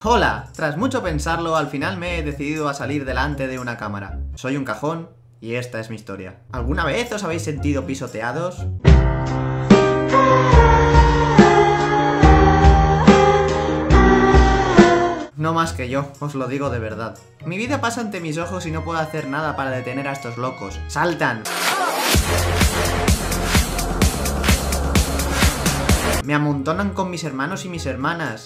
Hola, tras mucho pensarlo, al final me he decidido a salir delante de una cámara. Soy un cajón y esta es mi historia. ¿Alguna vez os habéis sentido pisoteados? No más que yo, os lo digo de verdad. Mi vida pasa ante mis ojos y no puedo hacer nada para detener a estos locos. ¡Saltan! Me amontonan con mis hermanos y mis hermanas.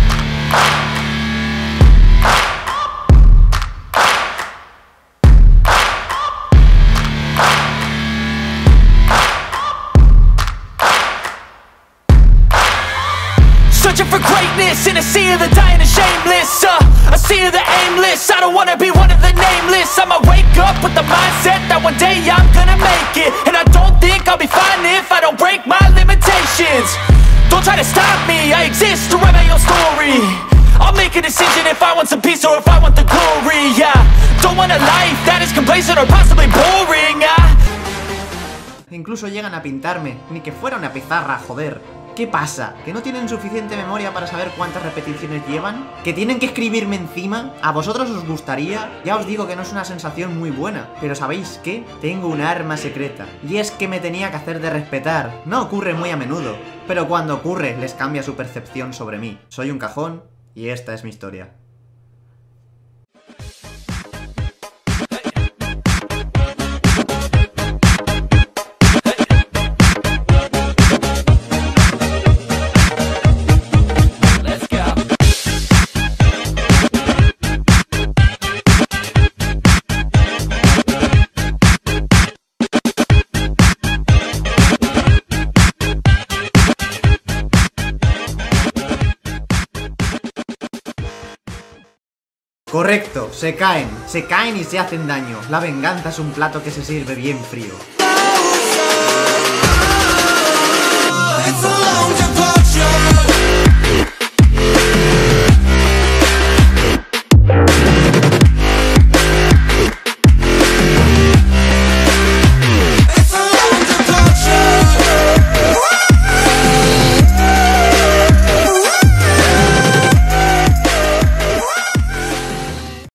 Searching for greatness in a sea of the dying and shameless, a sea of the aimless. I don't wanna be one of the nameless. I'ma wake up with the mindset that one day I'm gonna make it, and I don't think I'll be fine if I don't break my limitations. Don't try to stop me, I exist to write my own story. I'll make a decision if I want some peace or if I want the glory, yeah. Don't want a life that is complacent or possibly boring, Incluso llegan a pintarme, ni que fuera una pizarra, joder. ¿Qué pasa? ¿Que no tienen suficiente memoria para saber cuántas repeticiones llevan? ¿Que tienen que escribirme encima? ¿A vosotros os gustaría? Ya os digo que no es una sensación muy buena, pero ¿sabéis qué? Tengo un arma secreta, y es que me tenía que hacer de respetar. No ocurre muy a menudo, pero cuando ocurre les cambia su percepción sobre mí. Soy un cajón, y esta es mi historia. Correcto, se caen y se hacen daño. La venganza es un plato que se sirve bien frío.